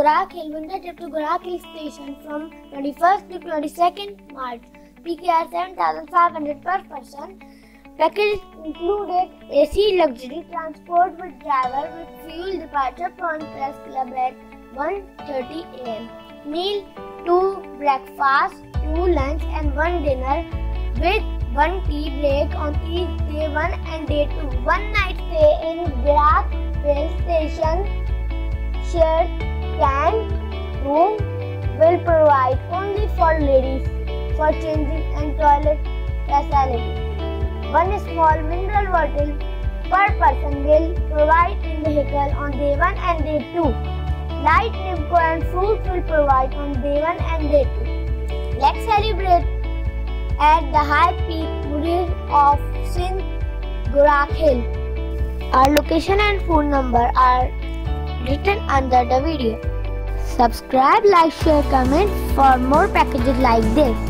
Gorakh Hill. Winter trip to Gorakh Hill Station from 21st to 22nd March. PKR 7,500 per person. Package included AC luxury transport with driver with fuel. Departure from Press Club at 1:30 am. Meal 2 breakfast, 2 lunch and 1 dinner with 1 tea break on each day 1 and day 2. 1 night stay in Gorakh Hill Station. Shared can room will provide only for ladies for changing and toilet facility. 1 small mineral bottle per person will provide in vehicle on day 1 and day 2. Light Nimco and fruits will provide on day 1 and day 2. Let's celebrate at the high peak Murir of Sindh, Gorakh Hill. Our location and phone number are written under the video. Subscribe, like, share, comment for more packages like this.